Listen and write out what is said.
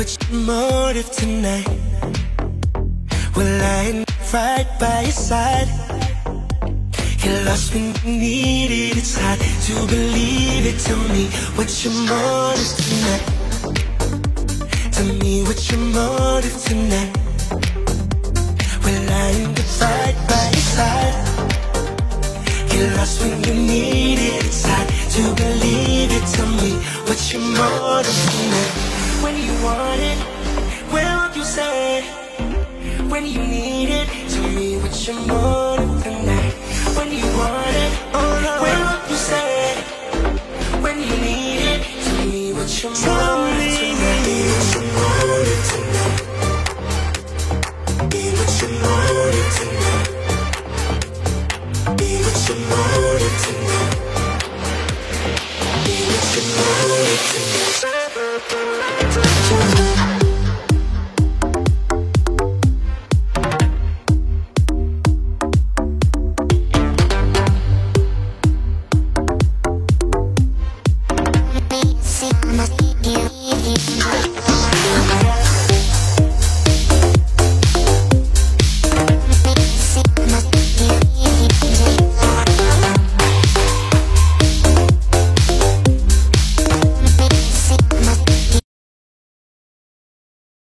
what's your motive tonight? Well, lying right by your side. You're lost when you need it. It's hard to believe it. Tell me what's your motive tonight? Tell me what's your motive tonight? We're lying right by your side. You're lost when you need it. It's hard to believe it. Tell me what's your motive tonight? When you want it, where are you say? When you need it, tell me what's your motive tonight? When you want it, where are you say? When you need it, tell me what's your motive tonight? What's your motive tonight? What's your motive tonight? What's your motive tonight? What's your motive tonight?